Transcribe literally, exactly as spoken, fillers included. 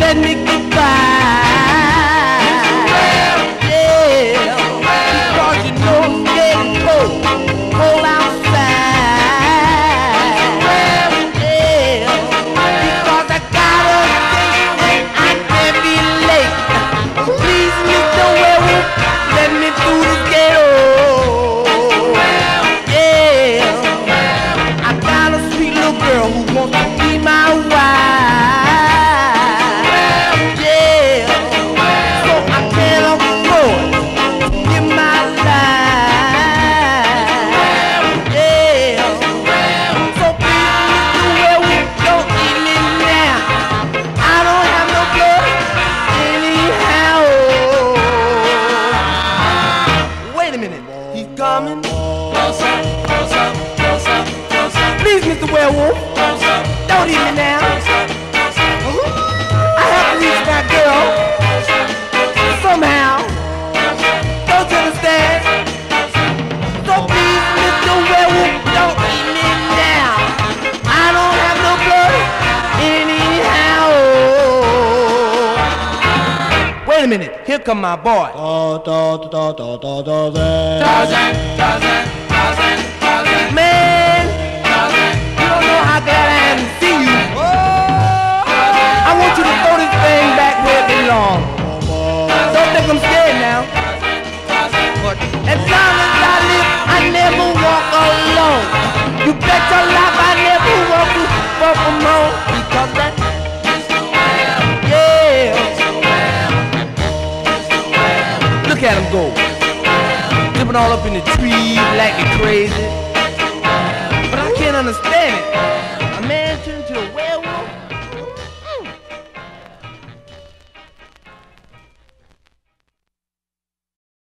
let me get by. Yeah, because you know it's getting cold, cold outside. Yeah, because I got a date and I can't be late. Please, Mister Werewolf, let me through this ghetto. Yeah, I got a sweet little girl who wants to be my wife. Yeah, so I can't afford to give my life. Yeah, so please, Mister Werewolf, don't eat me now. I don't have no blood anyhow. Wait a minute, he's coming. Please, Mister Werewolf, don't eat me now. I have to reach that girl somehow. Don't you understand? So please, Mister Werewolf, don't eat me now. I don't have no blood anyhow. Wait a minute, here come my boy. Tarzan, Tarzan, Tarzan, Tarzan. Man, you don't know how glad I am to see you. I want you to throw this thing back where it belongs. Don't think I'm scared now. But as long as I live, I never walk alone. You bet your life I never walk walk alone. Because that, yeah. Look at him go. Flipping all up in the trees, like crazy.